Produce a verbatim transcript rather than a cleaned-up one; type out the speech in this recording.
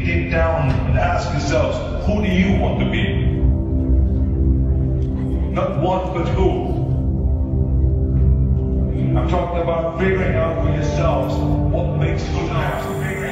dig deep down and ask yourselves, who do you want to be? Not what, but who. I'm talking about figuring out for yourselves what makes you happy.